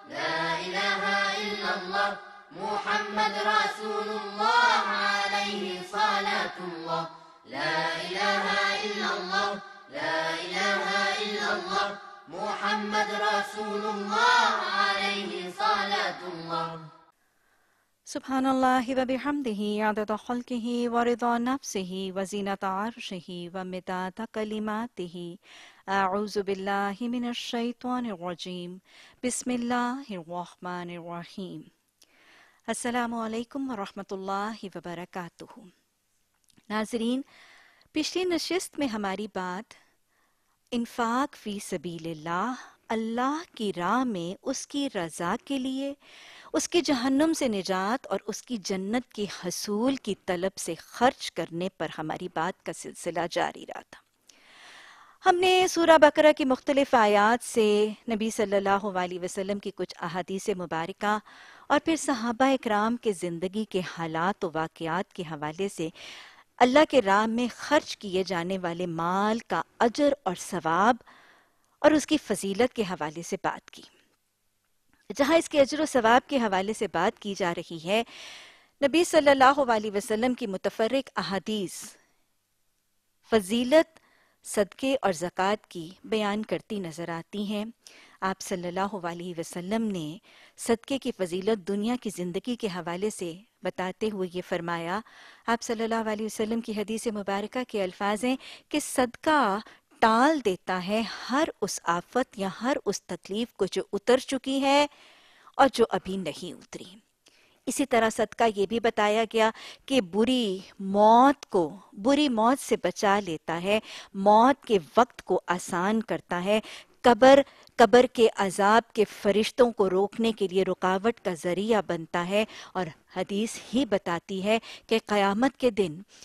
لا إله إلا الله محمد رسول الله عليه صلاة الله لا إله إلا الله لا إله إلا الله محمد رسول الله عليه صلاة الله سبحان اللہ و بحمدہ عدد خلقہ ورضا نفسہ وزینۃ عرشہ ومداد کلماتہ اعوذ باللہ من الشیطان الرجیم بسم اللہ الرحمن الرحیم السلام علیکم ورحمۃ اللہ وبرکاتہ۔ ناظرین، پچھلی نشست میں ہماری بات انفاق فی سبیل اللہ کی راہ میں اس کی رضا کے لیے، اس کے جہنم سے نجات اور اس کی جنت کے حصول کی طلب سے خرچ کرنے پر ہماری بات کا سلسلہ جاری رہا تھا۔ ہم نے سورہ بقرہ کی مختلف آیات سے نبی صلی اللہ علیہ وسلم کی کچھ احادیث مبارکہ اور پھر صحابہ اکرام کے زندگی کے حالات و واقعات کے حوالے سے اللہ کے راہ میں خرچ کیے جانے والے مال کا اجر اور ثواب اور اس کی فضیلت کے حوالے سے بات کی۔ جہاں اس کے اجر و ثواب کے حوالے سے بات کی جا رہی ہے، نبی صلی اللہ علیہ وسلم کی متفرق احادیث فضیلت صدقے اور زکوٰۃ کی بیان کرتی نظر آتی ہیں۔ آپ صلی اللہ علیہ وسلم نے صدقے کی فضیلت دنیا کی زندگی کے حوالے سے بتاتے ہوئے یہ فرمایا، آپ صلی اللہ علیہ وسلم کی حدیث مبارکہ کے الفاظ ہیں کہ صدقہ ٹال دیتا ہے ہر اس آفت یا ہر اس تکلیف کو جو اتر چکی ہے اور جو ابھی نہیں اتری۔ اسی طرح صدقہ یہ بھی بتایا گیا کہ بری موت سے بچا لیتا ہے، موت کے وقت کو آسان کرتا ہے، قبر کے عذاب کے فرشتوں کو روکنے کے لیے رکاوٹ کا ذریعہ بنتا ہے، اور حدیث ہی بتاتی ہے کہ قیامت کے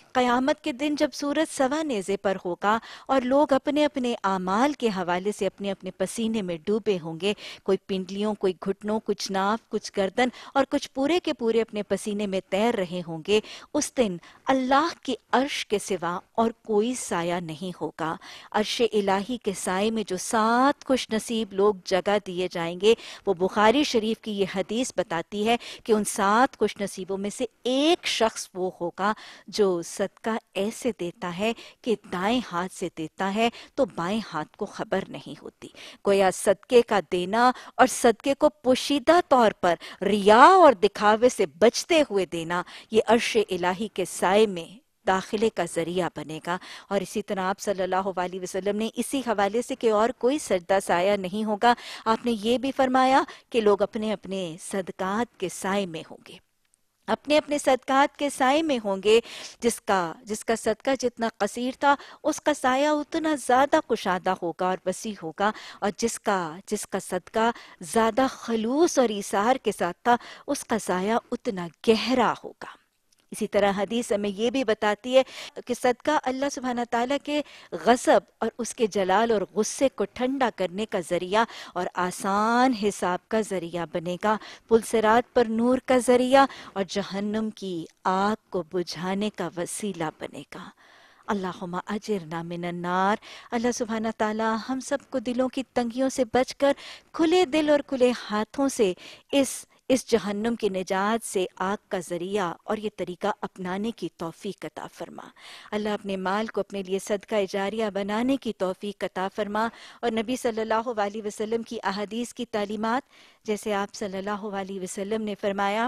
دن جب سورج سوا نیزے پر ہوگا اور لوگ اپنے اپنے اعمال کے حوالے سے اپنے اپنے پسینے میں ڈوبے ہوں گے، کوئی پنڈلیوں، کوئی گھٹنوں، کچھ ناف، کچھ گردن اور کچھ پورے کے پورے اپنے پسینے میں تیر رہے ہوں گے، اس دن اللہ کی عرش کے سوا اور کوئی سایہ نہیں ہوگا۔ عرش الہی کے سائے میں جو 7 خوش نصیب لوگ جگہ دیے جائیں گے، وہ بخاری شریف کی یہ حدیث بتاتی ہے کہ ان 7 خوش نصیبوں میں سے ایک شخص وہ ہوگا جو صدقہ ایسے دیتا ہے کہ دائیں ہاتھ سے دیتا ہے تو بائیں ہاتھ کو خبر نہیں ہوتی۔ گویا صدقے کا دینا اور صدقے کو پوشیدہ طور پر ریا اور دکھاوے سے بچتے ہوئے دینا، یہ عرش الہی کے سائے میں داخلے کا ذریعہ بنے گا۔ اور اسی طرح آپ صلی اللہ علیہ وسلم نے اسی حوالے سے کہ اور کوئی سجدہ سایہ نہیں ہوگا، آپ نے یہ بھی فرمایا کہ لوگ اپنے اپنے صدقات کے سائے میں ہوں گے، اپنے اپنے صدقات کے سائے میں ہوں گے۔ جس کا صدقہ جتنا قصیر تھا، اس کا سایہ اتنا زیادہ کشادہ ہوگا اور وسیع ہوگا، اور جس کا صدقہ زیادہ خلوص اور ایثار کے ساتھ تھا، اس کا سایہ اتنا گہرا ہوگا۔ اسی طرح حدیث ہمیں یہ بھی بتاتی ہے کہ صدقہ اللہ سبحانہ تعالیٰ کے غضب اور اس کے جلال اور غصے کو ٹھنڈا کرنے کا ذریعہ اور آسان حساب کا ذریعہ بنے گا، پلصراط پر نور کا ذریعہ اور جہنم کی آگ کو بجھانے کا وسیلہ بنے گا۔ اللہم اجرنا من النار۔ اللہ سبحانہ تعالیٰ ہم سب کو دلوں کی تنگیوں سے بچ کر کھلے دل اور کھلے ہاتھوں سے اس جہنم کی نجات سے آگ کا ذریعہ اور یہ طریقہ اپنانے کی توفیق عطا فرما۔ اللہ اپنے مال کو اپنے لیے صدقہ جاریہ بنانے کی توفیق عطا فرما، اور نبی صلی اللہ علیہ وسلم کی احادیث کی تعلیمات، جیسے آپ صلی اللہ علیہ وسلم نے فرمایا،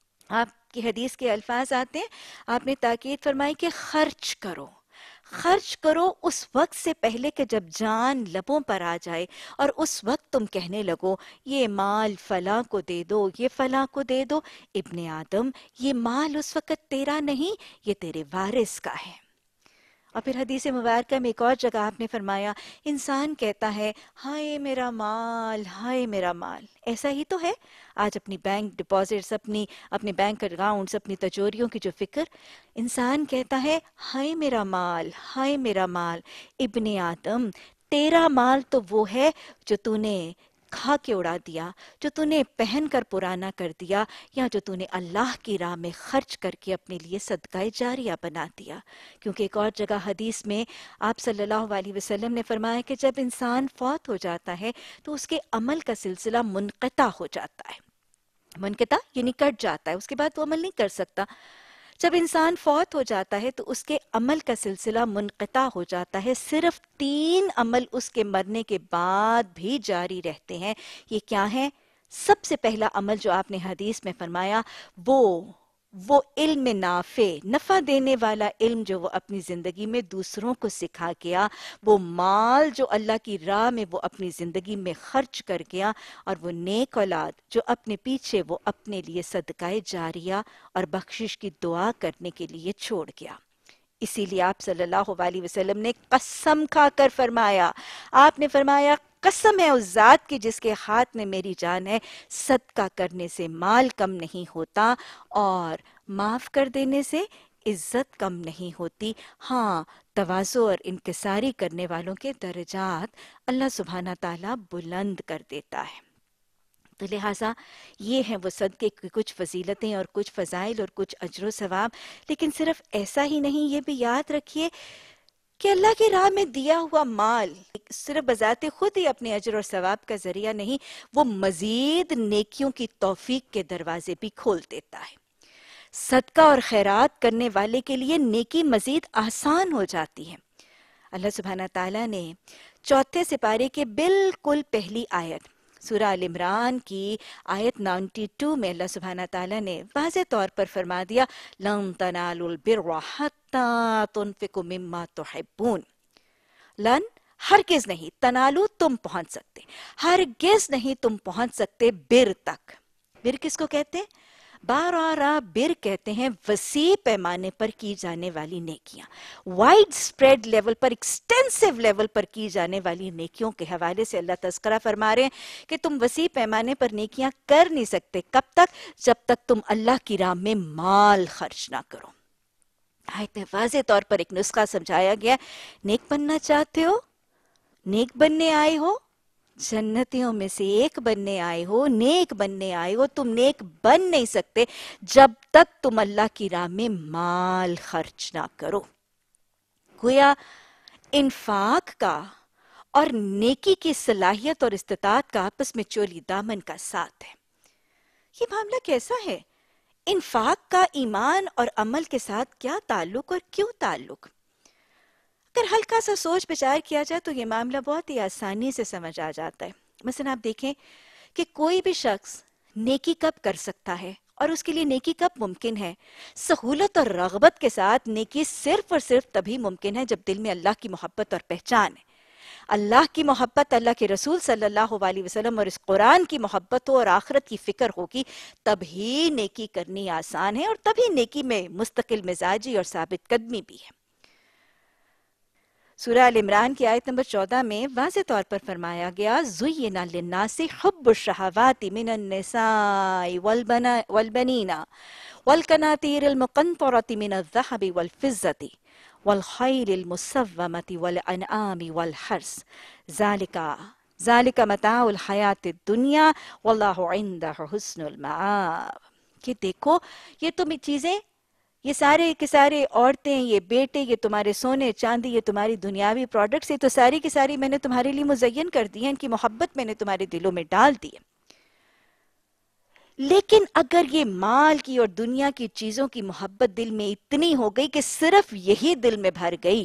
آپ کی حدیث کے الفاظ آتے ہیں، آپ نے تاکید فرمائی کہ خرچ کرو اس وقت سے پہلے کہ جب جان لبوں پر آ جائے، اور اس وقت تم کہنے لگو یہ مال فلاں کو دے دو، یہ فلاں کو دے دو۔ ابن آدم، یہ مال اس وقت تیرا نہیں، یہ تیرے وارث کا ہے۔ اور پھر حدیث مبارکہ میں ایک اور جگہ آپ نے فرمایا، انسان کہتا ہے ہائے میرا مال، ہائے میرا مال۔ ایسا ہی تو ہے آج اپنی بینک ڈپازٹس، اپنے بینک اکاؤنٹس، اپنی تجوریوں کی جو فکر، انسان کہتا ہے ہائے میرا مال، ہائے میرا مال۔ ابن آدم، تیرا مال تو وہ ہے جو تو نے کھا کے اڑا دیا، جو تو نے پہن کر پرانا کر دیا، یا جو تو نے اللہ کی راہ میں خرچ کر کے اپنے لیے صدقہ جاریہ بنا دیا. کیونکہ ایک اور جگہ حدیث میں آپ صلی اللہ علیہ وسلم نے فرمایا کہ جب انسان فوت ہو جاتا ہے تو اس کے عمل کا سلسلہ منقطع ہو جاتا ہے. منقطع یعنی کٹ جاتا ہے، اس کے بعد وہ عمل نہیں کر سکتا. جب انسان فوت ہو جاتا ہے تو اس کے عمل کا سلسلہ منقطع ہو جاتا ہے. صرف 3 عمل اس کے مرنے کے بعد بھی جاری رہتے ہیں. یہ کیا ہے؟ سب سے پہلا عمل جو آپ نے حدیث میں فرمایا وہ علم نافع، نفع دینے والا علم جو وہ اپنی زندگی میں دوسروں کو سکھا گیا، وہ مال جو اللہ کی راہ میں وہ اپنی زندگی میں خرچ کر گیا، اور وہ نیک اولاد جو اپنے پیچھے وہ اپنے لیے صدقہ جاریہ اور بخشش کی دعا کرنے کے لیے چھوڑ گیا. اسی لیے آپ صلی اللہ علیہ وسلم نے قسم کھا کر فرمایا، آپ نے فرمایا قسم ہے اس ذات کی جس کے ہاتھ میں میری جان ہے، صدقہ کرنے سے مال کم نہیں ہوتا اور معاف کر دینے سے عزت کم نہیں ہوتی. ہاں، تواضع اور انکساری کرنے والوں کے درجات اللہ سبحانہ تعالیٰ بلند کر دیتا ہے. تو لہٰذا یہ ہیں وہ صدقے کی کچھ فضیلتیں اور کچھ فضائل اور کچھ اجر و ثواب. لیکن صرف ایسا ہی نہیں، یہ بھی یاد رکھیے کہ اللہ کی راہ میں دیا ہوا مال صرف بذات خود ہی اپنے اجر اور ثواب کا ذریعہ نہیں، وہ مزید نیکیوں کی توفیق کے دروازے بھی کھول دیتا ہے. صدقہ اور خیرات کرنے والے کے لیے نیکی مزید آسان ہو جاتی ہے. اللہ سبحانہ تعالیٰ نے 4 سپارے کے بالکل پہلی آیت سورہ آل عمران کی آیت 92 میں اللہ سبحانہ تعالیٰ نے واضح طور پر فرما دیا، لَن تَنَالُوا الْبِرَّ حَتَّى تُنْفِقُوا مِمَّا تُحِبُّونَ. لن ہرگز نہیں، تنالو تم پہنچ سکتے، ہرگز نہیں تم پہنچ سکتے بر تک. بر کس کو کہتے ہیں؟ بارارا بر کہتے ہیں وسیع پیمانے پر کی جانے والی نیکیاں، وائڈ سپریڈ لیول پر، ایکسٹینسو لیول پر کی جانے والی نیکیوں کے حوالے سے اللہ تذکرہ فرما رہے ہیں کہ تم وسیع پیمانے پر نیکیاں کر نہیں سکتے. کب تک؟ جب تک تم اللہ کی راہ میں مال خرچ نہ کرو. آیت میں واضح طور پر ایک نسخہ سمجھایا گیا. نیک بننا چاہتے ہو، نیک بننے آئے ہو، جنتیوں میں سے ایک بننے آئے ہو، نیک بننے آئے ہو، تم نیک بن نہیں سکتے جب تک تم اللہ کی راہ میں مال خرچ نہ کرو. گویا انفاق کا اور نیکی کی صلاحیت اور استطاعت کا آپس میں چولی دامن کا ساتھ ہے. یہ معاملہ کیسا ہے؟ انفاق کا ایمان اور عمل کے ساتھ کیا تعلق اور کیوں تعلق؟ اگر ہلکا سا سوچ بچار کیا جائے تو یہ معاملہ بہت ہی آسانی سے سمجھ آ جاتا ہے. مثلا آپ دیکھیں کہ کوئی بھی شخص نیکی کب کر سکتا ہے اور اس کے لیے نیکی کب ممکن ہے؟ سہولت اور رغبت کے ساتھ نیکی صرف اور صرف تبھی ممکن ہے جب دل میں اللہ کی محبت اور پہچان ہے. اللہ کی محبت، اللہ کے رسول صلی اللہ علیہ وسلم اور اس قرآن کی محبت ہو اور آخرت کی فکر ہوگی، تبھی نیکی کرنی آسان ہے اور تبھی نیکی میں مستقل مزاجی اور ثابت قدمی بھی ہے. سورہ آل عمران کی آیت نمبر 14 میں واضح طور پر فرمایا گیا، زُيِّنَ لِلنَّاسِ حُبُّ الشَّهَوَاتِ مِنَ النِّسَاءِ وَالْبَنِينَ وَالْقَنَاطِيرِ الْمُقَنطَرَةِ مِنَ الذَّهَبِ وَالْفِضَّةِ وَالْخَيْلِ الْمُسَوَّمَةِ وَالْأَنْعَامِ وَالْحَرْثِ ذَلِكَ مَتَاعُ الْحَيَاةِ الدُّنْيَا وَاللَّهُ عِندَهُ حُسْنُ الْمَآبِ. کہ دیکھو یہ تم چیزیں، یہ سارے کے سارے عورتیں، یہ بیٹے، یہ تمہارے سونے چاندی، یہ تمہاری دنیاوی پروڈکٹس، یہ تو ساری کی ساری میں نے تمہارے لیے مزین کر دی ہیں، ان کی محبت میں نے تمہارے دلوں میں ڈال دی ہے. لیکن اگر یہ مال کی اور دنیا کی چیزوں کی محبت دل میں اتنی ہو گئی کہ صرف یہی دل میں بھر گئی،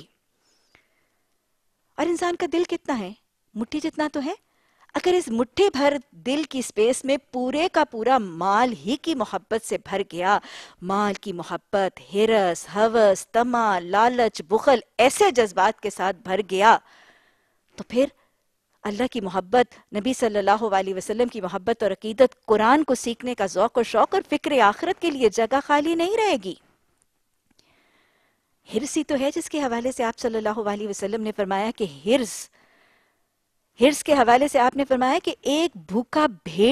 اور انسان کا دل کتنا ہے؟ مٹھی جتنا تو ہے. اگر اس مٹھی بھر دل کی سپیس میں پورے کا پورا مال ہی کی محبت سے بھر گیا، مال کی محبت، ہرس، ہوس، طمع، لالچ، بخل ایسے جذبات کے ساتھ بھر گیا، تو پھر اللہ کی محبت، نبی صلی اللہ علیہ وسلم کی محبت اور عقیدت، قرآن کو سیکھنے کا ذوق و شوق اور فکر آخرت کے لیے جگہ خالی نہیں رہے گی. ہرس ہی تو ہے جس کے حوالے سے آپ صلی اللہ علیہ وسلم نے فرمایا کہ ہرس کے حوالے سے آپ نے فرمایا کہ ایک بھوکا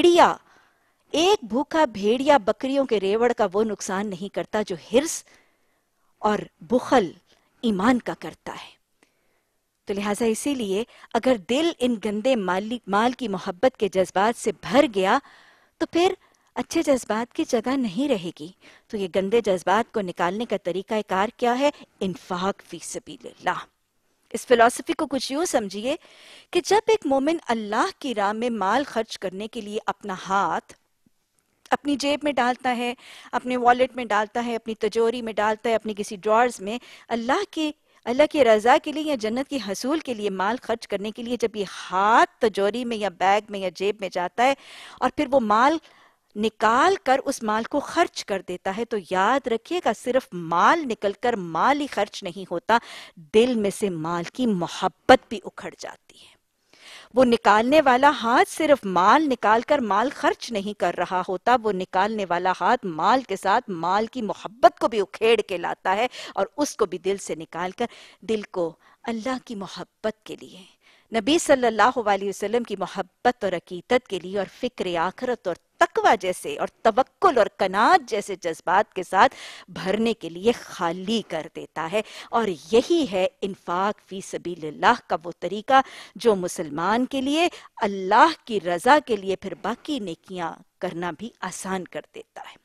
بھیڑیا بکریوں کے ریوڑ کا وہ نقصان نہیں کرتا جو ہرس اور بخل ایمان کا کرتا ہے. تو لہٰذا اسی لیے اگر دل ان گندے مال کی محبت کے جذبات سے بھر گیا تو پھر اچھے جذبات کی جگہ نہیں رہے گی. تو یہ گندے جذبات کو نکالنے کا طریقہ کار کیا ہے؟ انفاق فی سبیل اللہ. اس فلسفی کو کچھ یوں سمجھیے کہ جب ایک مومن اللہ کی راہ میں مال خرچ کرنے کے لیے اپنا ہاتھ اپنی جیب میں ڈالتا ہے، اپنے والیٹ میں ڈالتا ہے، اپنی تجوری میں ڈالتا ہے، اپنی کسی ڈرارز میں، اللہ کی رضا کے لیے یا جنت کی حصول کے لیے مال خرچ کرنے کے لیے جب یہ ہاتھ تجوری میں یا بیگ میں یا جیب میں جاتا ہے اور پھر وہ مال نکال کر اس مال کو خرچ کر دیتا ہے، تو یاد رکھیے گا صرف مال نکل کر مال ہی خرچ نہیں ہوتا، دل میں سے مال کی محبت بھی اکھڑ جاتی ہے. وہ نکالنے والا ہاتھ صرف مال نکال کر مال خرچ نہیں کر رہا ہوتا، وہ نکالنے والا ہاتھ مال کے ساتھ مال کی محبت کو بھی اکھیڑ کے لاتا ہے اور اس کو بھی دل سے نکال کر دل کو اللہ کی محبت کے لیے، نبی صلی اللہ علیہ وسلم کی محبت اور عقیدت کے لیے اور فکر آخرت اور تقوی جیسے اور توکل اور قناعت جیسے جذبات کے ساتھ بھرنے کے لیے خالی کر دیتا ہے. اور یہی ہے انفاق فی سبیل اللہ کا وہ طریقہ جو مسلمان کے لیے اللہ کی رضا کے لیے پھر باقی نیکیاں کرنا بھی آسان کر دیتا ہے.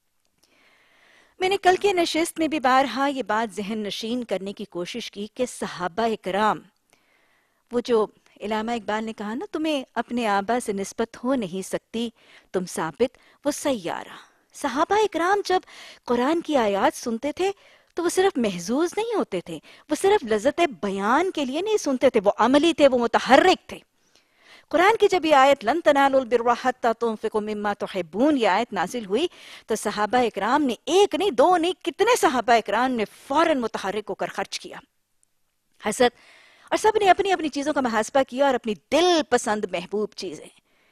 میں نے کل کے نشست میں بھی بارہا یہ بات ذہن نشین کرنے کی کوشش کی کہ صحابہ اکرام، وہ جو علامہ اقبال نے کہا نا تمہیں اپنے آبا سے نسبت ہو نہیں سکتی، تم ثابت وہ سیارہ. صحابہ اکرام جب قرآن کی آیات سنتے تھے تو وہ صرف محظوظ نہیں ہوتے تھے، وہ صرف لذت بیان کے لیے نہیں سنتے تھے، وہ عملی تھے، وہ متحرک تھے. قرآن کی جب یہ آیت لن تنالوا البر حتی تنفقوا مما تحبون یہ آیت نازل ہوئی تو صحابہ اکرام نے ایک نہیں دو نہیں کتنے صحابہ اکرام نے فوراً متحرک ہو کر خرچ کیا. حسد اور سب نے اپنی اپنی چیزوں کا محاسبہ کیا اور اپنی دل پسند محبوب چیزیں.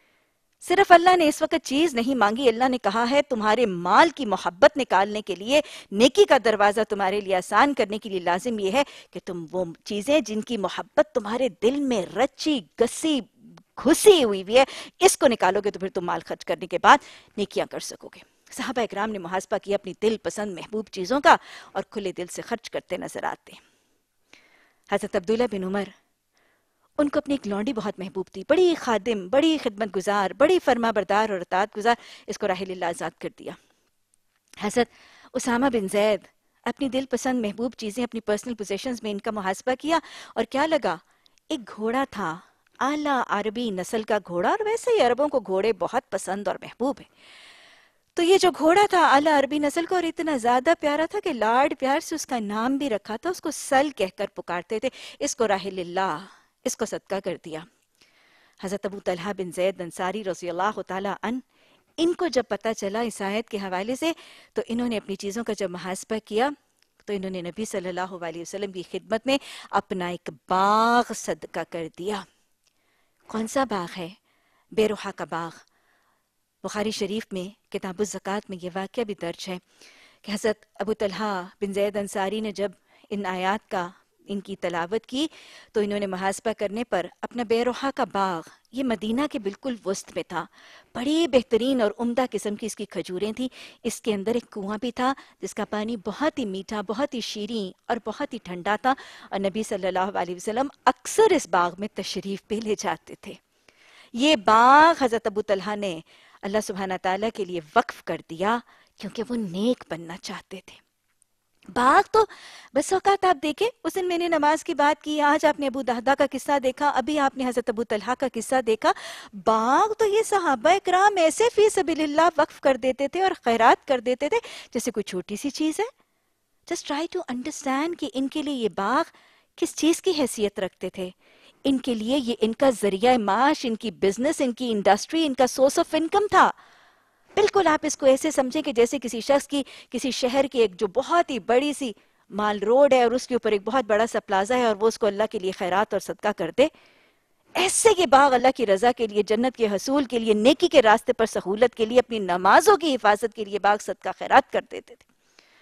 صرف اللہ نے اس وقت چیز نہیں مانگی، اللہ نے کہا ہے تمہارے مال کی محبت نکالنے کے لیے، نیکی کا دروازہ تمہارے لیے آسان کرنے کے لیے لازم یہ ہے کہ تم وہ چیزیں جن کی محبت تمہارے دل میں رچی گسی گھسی ہوئی ہے اس کو نکالو گے تو پھر تم مال خرچ کرنے کے بعد نیکیاں کر سکو گے. صحابہ اکرام نے محاسبہ کیا اپنی دل پسند محبوب چیزوں کا اور کھلے دل سے خرچ کرتے نظر آتے. حضرت عبداللہ بن عمر، ان کو اپنی ایک لونڈی بہت محبوب تھی، بڑی خادم، بڑی خدمت گزار، بڑی فرما بردار اور اطاعت گزار، اس کو راہ اللہ آزاد کر دیا. حضرت اسامہ بن زید، اپنی دل پسند محبوب چیزیں اپنی پرسنل پوزیشنز میں ان کا محاسبہ کیا اور کیا لگا؟ ایک گھوڑا تھا، اعلیٰ عربی نسل کا گھوڑا، اور ویسے ہی عربوں کو گھوڑے بہت پسند اور محبوب ہیں. تو یہ جو گھوڑا تھا اعلیٰ عربی نسل کا اور اتنا زیادہ پیارا تھا کہ لاڈ پیار سے اس کا نام بھی رکھا تھا، اس کو سل کہہ کر پکارتے تھے، اس کو راہ اللہ، اس کو صدقہ کر دیا. حضرت ابو طلحہ بن زید انصاری رضی اللہ تعالیٰ عنہ، ان کو جب پتہ چلا اس آیت کے حوالے سے تو انہوں نے اپنی چیزوں کا جب محاسبہ کیا تو انہوں نے نبی صلی اللہ علیہ وسلم کی خدمت میں اپنا ایک باغ صدقہ کر دیا. کون سا باغ ہے؟ بے روحہ کا باغ. بخاری شریف میں کتاب الزکوٰۃ میں یہ واقعہ بھی درج ہے کہ حضرت ابو طلحہ بن زید انصاری نے جب ان آیات کا ان کی تلاوت کی تو انہوں نے محاسبہ کرنے پر اپنا بے روحہ کا باغ، یہ مدینہ کے بالکل وسط میں تھا، بڑی بہترین اور عمدہ قسم کی اس کی کھجوریں تھیں، اس کے اندر ایک کنواں بھی تھا جس کا پانی بہت ہی میٹھا، بہت ہی شیریں اور بہت ہی ٹھنڈا تھا، اور نبی صلی اللہ علیہ وسلم اکثر اس باغ میں تشریف بھی لے جاتے تھے. یہ باغ حضرت ابو طلحہ نے اللہ سبحانہ تعالیٰ کے لیے وقف کر دیا کیونکہ وہ نیک بننا چاہتے تھے. باغ تو بس اوقات آپ دیکھیں، اس دن میں نے نماز کی بات کی، آج آپ نے ابو دہدہ کا قصہ دیکھا، ابھی آپ نے حضرت ابو طلحہ کا قصہ دیکھا. باغ تو یہ صحابہ اکرام ایسے فی سبیل اللہ وقف کر دیتے تھے اور خیرات کر دیتے تھے جیسے کوئی چھوٹی سی چیز ہے. جسٹ ٹرائی ٹو انڈرسٹینڈ کہ ان کے لیے یہ باغ کس چیز کی حیثیت رکھتے تھے. ان کے لیے یہ ان کا ذریعہ معاش، ان کی بزنس، ان کی انڈسٹری، ان کا سورس آف انکم تھا. بالکل آپ اس کو ایسے سمجھیں کہ جیسے کسی شخص کی کسی شہر کی ایک جو بہت ہی بڑی سی مال روڈ ہے اور اس کے اوپر ایک بہت بڑا سا پلازا ہے اور وہ اس کو اللہ کے لیے خیرات اور صدقہ کر دے. ایسے یہ باغ اللہ کی رضا کے لیے، جنت کے حصول کے لیے، نیکی کے راستے پر سہولت کے لیے، اپنی نمازوں کی حفاظت کے لیے باغ صدقہ خیرات کر دیتے تھے.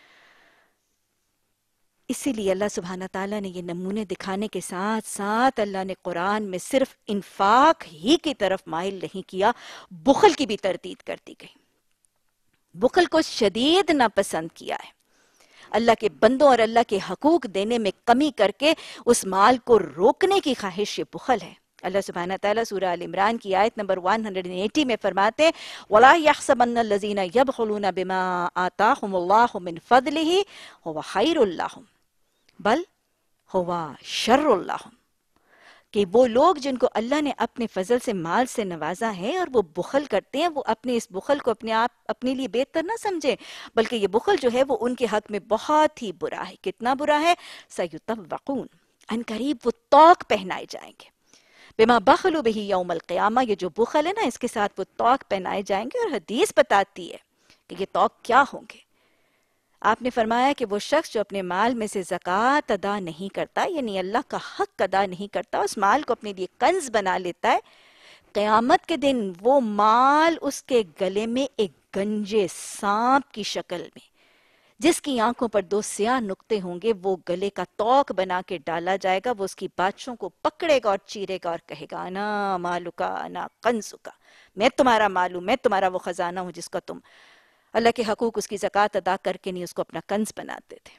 اسی لیے اللہ سبحانہ تعالیٰ نے یہ نمونے دکھانے کے ساتھ ساتھ اللہ نے قرآن میں صرف انفاق ہی کی طرف مائل نہیں کیا، بخل کی بھی تردید کر دی گئی. بخل کو شدید ناپسند کیا ہے. اللہ کے بندوں اور اللہ کے حقوق دینے میں کمی کر کے اس مال کو روکنے کی خواہش یہ بخل ہے۔ اللہ سبحانہ تعالیٰ سورہ آل عمران کی آیت نمبر 180 میں فرماتے ہیں وَلَا يَحْسَبَنَّ الَّذِينَ يَبْخُلُونَ بِمَا آتَاهُمُ اللَّهُ مِنْ فَضْلِهِ هُوَ خَيْرٌ لَهُمْ بل هُوَ شَرٌّ لَهُمْ، کہ وہ لوگ جن کو اللہ نے اپنے فضل سے مال سے نوازا ہے اور وہ بخل کرتے ہیں، وہ اپنے اس بخل کو اپنے لیے بہتر نہ سمجھیں، بلکہ یہ بخل جو ہے وہ ان کے حق میں بہت ہی برا ہے۔ کتنا برا ہے؟ سَيُطَوَّقُونَ، ان قریب وہ طوق پہنائے جائیں گے، بما بخلوا بہ یوم القیامہ، یہ جو بخل ہے نا اس کے ساتھ وہ طوق پہنائے جائیں گے۔ اور حدیث بتاتی ہے کہ یہ طوق کیا ہوں گے۔ آپ نے فرمایا کہ وہ شخص جو اپنے مال میں سے زکوٰۃ ادا نہیں کرتا، یعنی اللہ کا حق ادا نہیں کرتا، اس مال کو اپنے لیے کنز بنا لیتا ہے، قیامت کے دن وہ مال اس کے گلے میں ایک گنجے سانپ کی شکل میں، جس کی آنکھوں پر 2 سیاہ نقطے ہوں گے، وہ گلے کا طوق بنا کے ڈالا جائے گا۔ وہ اس کی بادشوں کو پکڑے گا اور چیرے گا اور کہے گا انا مالکا انا کنزکا، میں تمہارا مال ہوں، میں تمہارا وہ خزانہ ہوں جس کا تم اللہ کے حقوق اس کی زکوٰۃ ادا کر کے نہیں اس کو اپنا کنز بناتے تھے۔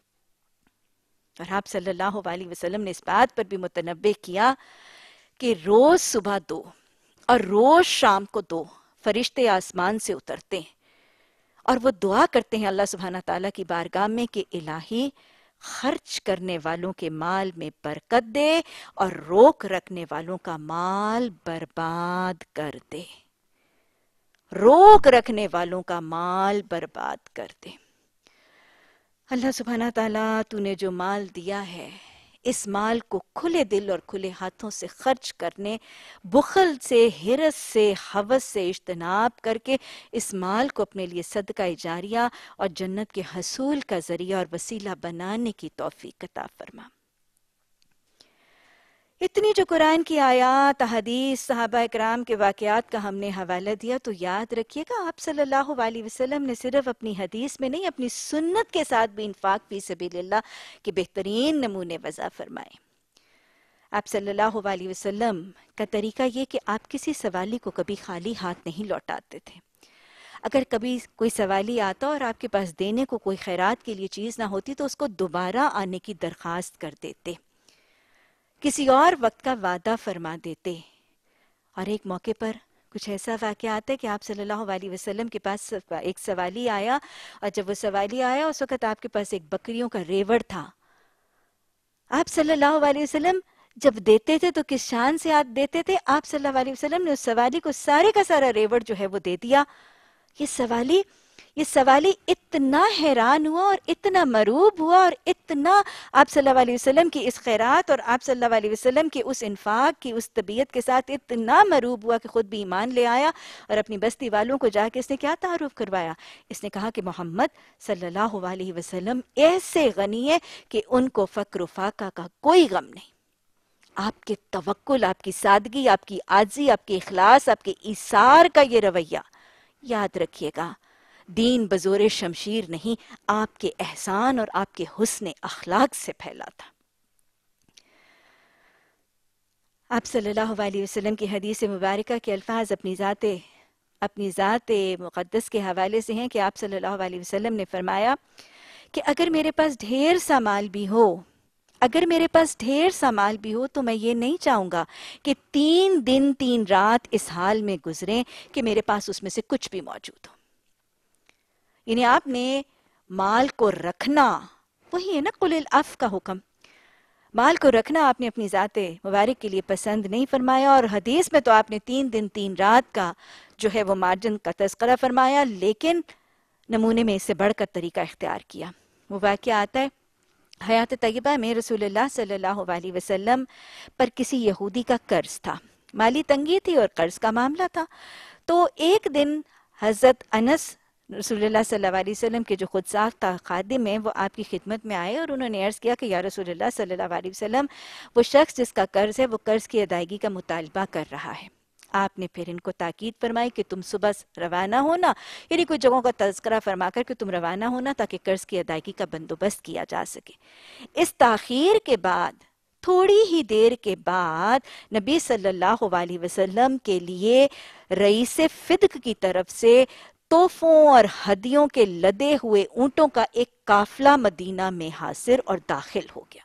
اور آپ صلی اللہ علیہ وسلم نے اس بات پر بھی متنبہ کیا کہ روز صبح 2 اور روز شام کو 2 فرشتے آسمان سے اترتے ہیں اور وہ دعا کرتے ہیں اللہ سبحانہ تعالیٰ کی بارگاہ میں کہ الہی خرچ کرنے والوں کے مال میں برکت دے اور روک رکھنے والوں کا مال برباد کر دے، روک رکھنے والوں کا مال برباد کر دے۔ اللہ سبحانہ تعالیٰ تو نے جو مال دیا ہے اس مال کو کھلے دل اور کھلے ہاتھوں سے خرچ کرنے، بخل سے، حرص سے، ہوس سے اجتناب کر کے اس مال کو اپنے لیے صدقہ جاریہ اور جنت کے حصول کا ذریعہ اور وسیلہ بنانے کی توفیق عطا فرما۔ اتنی جو قرآن کی آیات، حدیث، صحابہ اکرام کے واقعات کا ہم نے حوالہ دیا، تو یاد رکھیے گا آپ صلی اللہ علیہ وسلم نے صرف اپنی حدیث میں نہیں، اپنی سنت کے ساتھ بھی انفاق فی سبیل اللہ کے بہترین نمونے وضع فرمائے۔ آپ صلی اللہ علیہ وسلم کا طریقہ یہ کہ آپ کسی سوالی کو کبھی خالی ہاتھ نہیں لوٹاتے تھے۔ اگر کبھی کوئی سوالی آتا اور آپ کے پاس دینے کو کوئی خیرات کے لیے چیز نہ ہوتی تو اس کو دوبارہ آنے کی درخواست کر دیتے، کسی اور وقت کا وعدہ فرما دیتے۔ اور ایک موقع پر کچھ ایسا واقعہ آتا ہے کہ آپ صلی اللہ علیہ وسلم کے پاس ایک سوالی آیا، اور جب وہ سوالی آیا اس وقت آپ کے پاس ایک بکریوں کا ریوڑ تھا۔ آپ صلی اللہ علیہ وسلم جب دیتے تھے تو کس شان سے آپ دیتے تھے؟ آپ صلی اللہ علیہ وسلم نے اس سوالی کو سارے کا سارا ریوڑ جو ہے وہ دے دیا۔ یہ سوالی اتنا حیران ہوا اور اتنا مروب ہوا اور اتنا آپ صلی اللہ علیہ وسلم کی اس خیرات اور آپ صلی اللہ علیہ وسلم کی اس انفاق کی اس طبیعت کے ساتھ اتنا مروب ہوا کہ خود بھی ایمان لے آیا، اور اپنی بستی والوں کو جا کے اس نے کیا تعارف کروایا؟ اس نے کہا کہ محمد صلی اللہ علیہ وسلم ایسے غنی ہے کہ ان کو فقر و فاقہ کا کوئی غم نہیں۔ آپ کے توکل، آپ کی سادگی، آپ کی عاجزی، آپ کے اخلاص، آپ کے ایثار کا یہ رویہ، یاد رکھیے گا دین بزور شمشیر نہیں، آپ کے احسان اور آپ کے حسن اخلاق سے پھیلا تھا۔ آپ صلی اللہ علیہ وسلم کی حدیث مبارکہ کے الفاظ اپنی ذات مقدس کے حوالے سے ہیں کہ آپ صلی اللہ علیہ وسلم نے فرمایا کہ اگر میرے پاس ڈھیر سا مال بھی ہو تو میں یہ نہیں چاہوں گا کہ 3 دن 3 رات اس حال میں گزریں کہ میرے پاس اس میں سے کچھ بھی موجود ہو۔ یعنی آپ نے مال کو رکھنا، وہی ہے نا قل العفو کا حکم، مال کو رکھنا آپ نے اپنی ذات مبارک کے لیے پسند نہیں فرمایا، اور حدیث میں تو آپ نے 3 دن 3 رات کا جو ہے وہ مارجن کا تذکرہ فرمایا، لیکن نمونے میں اس سے بڑھ کر طریقہ اختیار کیا۔ وہ واقعہ آتا ہے حیات طیبہ میں رسول اللہ صلی اللہ علیہ وسلم پر کسی یہودی کا قرض تھا، مالی تنگی تھی اور قرض کا معاملہ تھا۔ تو ایک دن حضرت انس رسول اللہ صلی اللہ علیہ وسلم کے جو خود ساختہ خادم ہیں وہ آپ کی خدمت میں آئے اور انہوں نے عرض کیا کہ یا رسول اللہ صلی اللہ علیہ وسلم، وہ شخص جس کا قرض ہے وہ قرض کی ادائیگی کا مطالبہ کر رہا ہے۔ آپ نے پھر ان کو تاکید فرمائی کہ تم صبح روانہ ہونا، یعنی کچھ جگہوں کا تذکرہ فرما کر کہ تم روانہ ہونا تاکہ قرض کی ادائیگی کا بندوبست کیا جا سکے۔ اس تاخیر کے بعد تھوڑی ہی دیر کے بعد نبی صلی اللہ علیہ وسلم کے لیے رئیس فدق کی طرف سے توفوں اور ہدیوں کے لدے ہوئے اونٹوں کا ایک قافلہ مدینہ میں حاضر اور داخل ہو گیا۔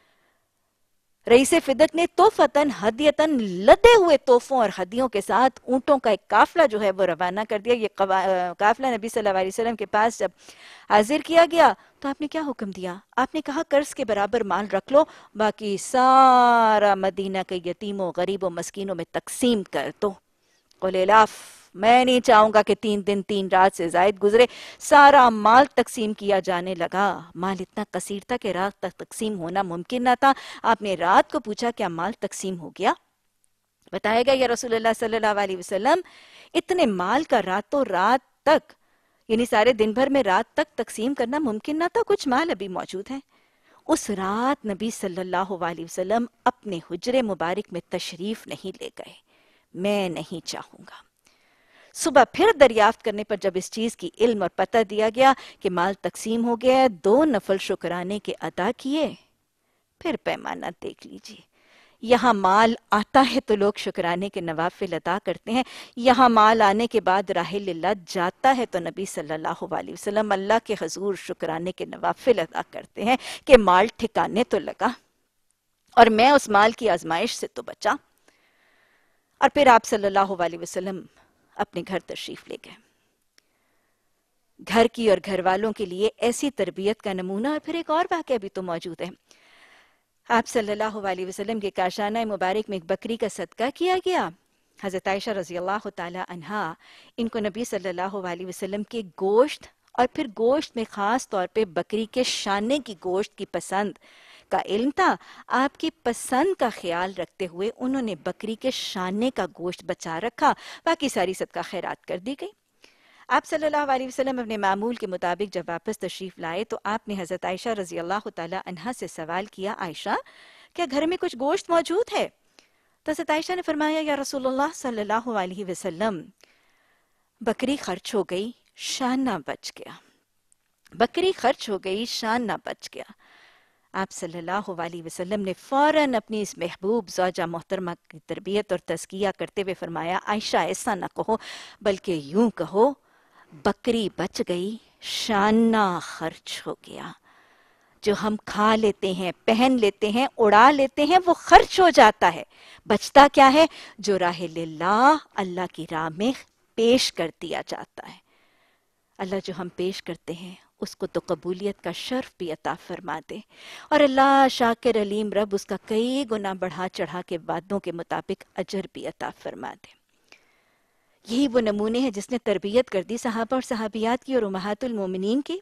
رئیس فدق نے توفتاً ہدیتاً لدے ہوئے توفوں اور ہدیوں کے ساتھ اونٹوں کا ایک قافلہ جو ہے وہ روانہ کر دیا۔ یہ قافلہ نبی صلی اللہ علیہ وسلم کے پاس جب حاضر کیا گیا تو آپ نے کیا حکم دیا؟ آپ نے کہا قرض کے برابر مال رکھ لو، باقی سارا مدینہ کے یتیموں غریبوں مسکینوں میں تقسیم کر دو۔ قل الاف، میں نہیں چاہوں گا کہ 3 دن 3 رات سے زائد گزرے، سارا مال تقسیم کیا جانے لگا۔ مال اتنا کثیر تھا کہ رات تک تقسیم ہونا ممکن نہ تھا۔ آپ نے رات کو پوچھا کیا مال تقسیم ہو گیا؟ بتایا گیا یا رسول اللہ صلی اللہ علیہ وسلم اتنے مال کا راتوں رات تک، یعنی سارے دن بھر میں رات تک تقسیم کرنا ممکن نہ تھا، کچھ مال ابھی موجود ہیں۔ اس رات نبی صلی اللہ علیہ وسلم اپنے حجرے مبارک میں تشریف نہیں لے گئے۔ میں نہیں چاہوں گا۔ صبح پھر دریافت کرنے پر جب اس چیز کی علم اور پتہ دیا گیا کہ مال تقسیم ہو گیا ہے، 2 نفل شکرانے کے ادا کیے۔ پھر پیمانہ دیکھ لیجئے، یہاں مال آتا ہے تو لوگ شکرانے کے نوافل ادا کرتے ہیں، یہاں مال آنے کے بعد راہ اللہ جاتا ہے تو نبی صلی اللہ علیہ وسلم اللہ کے حضور شکرانے کے نوافل ادا کرتے ہیں کہ مال ٹھکانے تو لگا اور میں اس مال کی آزمائش سے تو بچا۔ اور پھر آپ صلی اللہ علیہ وسلم اپنے گھر تشریف لے گئے۔ گھر کی اور گھر والوں کے لیے ایسی تربیت کا نمونہ، اور پھر ایک اور واقعہ بھی تو موجود ہے۔ آپ صلی اللہ علیہ وسلم کے کاشانہ مبارک میں ایک بکری کا صدقہ کیا گیا۔ حضرت عائشہ رضی اللہ تعالی عنہا، ان کو نبی صلی اللہ علیہ وسلم کے گوشت اور پھر گوشت میں خاص طور پہ بکری کے شانے کی گوشت کی پسند کا علم تھا۔ آپ کی پسند کا خیال رکھتے ہوئے انہوں نے بکری کے شانے کا گوشت بچا رکھا، باقی ساری صدقہ خیرات کر دی گئی۔ آپ صلی اللہ علیہ وسلم اپنے معمول کے مطابق جب واپس تشریف لائے تو آپ نے حضرت عائشہ رضی اللہ تعالی عنہا سے سوال کیا، عائشہ کیا گھر میں کچھ گوشت موجود ہے؟ تو حضرت عائشہ نے فرمایا، یا رسول اللہ صلی اللہ علیہ وسلم بکری خرچ ہو گئی، شان نہ بچ گیا۔ بکری خرچ ہو گئی، شان نہ بچ گیا۔ آپ صلی اللہ علیہ وسلم نے فوراً اپنی اس محبوب زوجہ محترمہ کی تربیت اور تزکیہ کرتے ہوئے فرمایا، عائشہ ایسا نہ کہو بلکہ یوں کہو، بکری بچ گئی، شانہ خرچ ہو گیا۔ جو ہم کھا لیتے ہیں، پہن لیتے ہیں، اڑا لیتے ہیں، وہ خرچ ہو جاتا ہے۔ بچتا کیا ہے؟ جو راہ للہ، اللہ کی راہ میں پیش کر دیا جاتا ہے۔ اللہ جو ہم پیش کرتے ہیں اس کو تو قبولیت کا شرف بھی عطا فرما دے، اور اللہ شاکر علیم رب اس کا کئی گنا بڑھا چڑھا کے وعدوں کے مطابق اجر بھی عطا فرما دے۔ یہی وہ نمونے ہیں جس نے تربیت کر دی صحابہ اور صحابیات کی اور امہات المومنین کی۔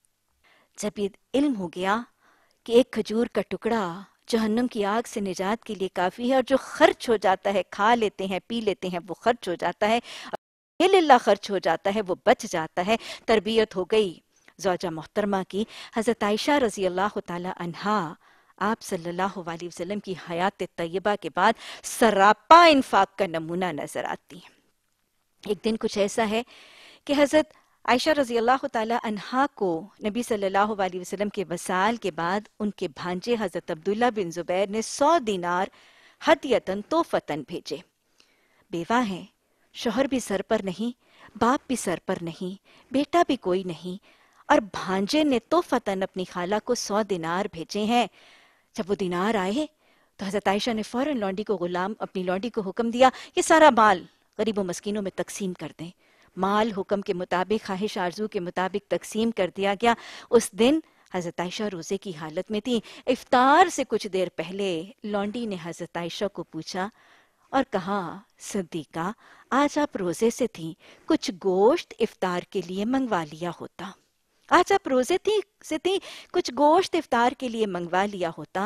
جب یہ علم ہو گیا کہ ایک کھجور کا ٹکڑا جہنم کی آگ سے نجات کے لیے کافی ہے، اور جو خرچ ہو جاتا ہے، کھا لیتے ہیں، پی لیتے ہیں، وہ خرچ ہو جاتا ہے، اللہ خرچ ہو جاتا ہے، وہ بچ جاتا ہے، تربیت ہو گئی زوجہ محترمہ کی۔ حضرت عائشہ رضی اللہ تعالی عنہا آپ صلی اللہ علیہ وسلم کی حیات طیبہ کے بعد سراپا انفاق کا نمونہ نظر آتی ہیں۔ ایک دن کچھ ایسا ہے کہ حضرت عائشہ رضی اللہ تعالی عنہا کو نبی صلی اللہ علیہ وسلم کے وصال کے بعد ان کے بھانجے حضرت عبداللہ بن زبیر نے 100 دینار ہدیتاً توفتاً بھیجے۔ بیوہ ہیں، شوہر بھی سر پر نہیں، باپ بھی سر پر نہیں، بیٹا بھی کوئی نہیں، اور بھانجے نے توفتاً اپنی خالہ کو 100 دینار بھیجے ہیں۔ جب وہ دینار آئے تو حضرت عائشہ نے فوراً اپنی لونڈی کو حکم دیا، یہ سارا مال غریب و مسکینوں میں تقسیم کر دیں۔ مال حکم کے مطابق، خواہش آرزو کے مطابق تقسیم کر دیا گیا۔ اس دن حضرت عائشہ روزے کی حالت میں تھی۔ افطار سے کچھ دیر پہلے لونڈی نے حضرت عائشہ کو پوچھا اور کہا، صدیقہ آج آپ روزے سے تھیں، کچھ گوشت افطار کے لیے منگوا لیا ہوتا۔ آج آپ روزے سے تھیں، کچھ گوشت افطار کے لیے منگوا لیا ہوتا۔